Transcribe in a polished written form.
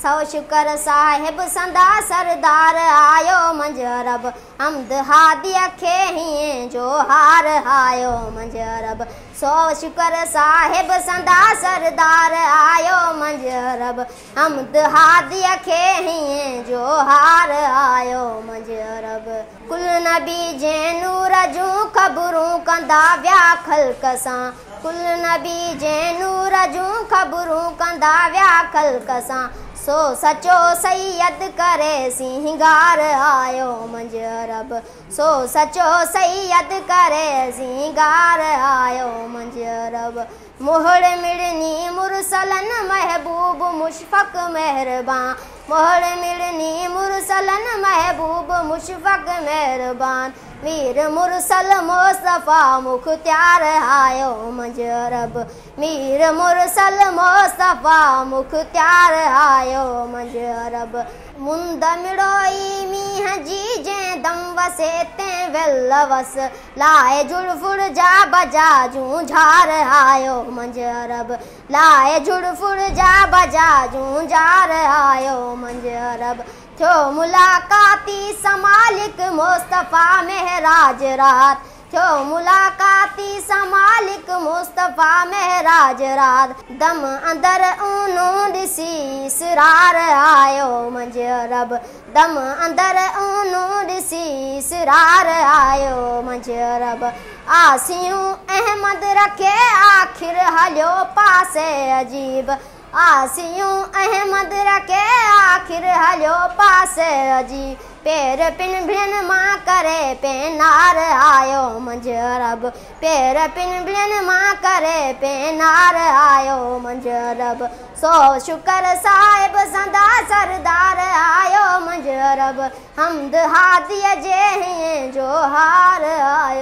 सौ शुक्र साहिब संदा सरदार आयो मंजरब हमद हादिया खे हीअं जो हार आयो मंजरब सौ शुक्र साहिब संदा सरदार आयो मंजरब हमद हादिया खे हीअं जो हार आयो मंजरब कुल नबी जे नूर जूं ख़बरूं कंदा विया ख़ल्क़ सां कुल नबी जे नूर जूं ख़बरूं कंदा विया ख़ल्क़ सां सो सचो सैयद करे सिंगार आयो मंजरब सो सचो सैयद करे सिंगार आयो मंजरब मोहड़ मिड़नी मुरसलन महबूब मुशफ़क़ मेहरबान मोहड़ मिड़नी मुरसलन महबूब मुशफ़क़ मेहरबान मीर मुरसल मुस्तफ़ा मुख्तियार आयो मंजरब मीर मुरसल मुस्तफ़ा मुख्तियार आयो मंजरब मुंद मिड़ोई मींह जी जे दम वसे ते वेल वस लाए जुड़फुड़ जा बजा जूं झार आयो मंजरब लाए जुड़फुड़ जा बजा जूं झार आयो मंजरब थियो मुलाकाती समालिक मुस्तफ़ा महराज रात थियो मुलाकाती समालिक मुस्तफ़ा महराज रात दम अंदर ऊनो ॾिसी इसरार आयो मंजरब दम अंदर ऊनो ॾिसी इसरार आयो मंजरब आसियूं अहमद रखे आखिर हलियो पासे अजीब आसियूं अहमद रखे आखिर हलियो पासे अजीब पेर पिन भिन मां करे पेनार आयो मंजरब पेर पिन भिन मां करे पेनार आयो मंजरब सौ शुक्र साहिब संदा सरदार आयो मंजरब हमद हादिया जे हीअं जो हार आयो।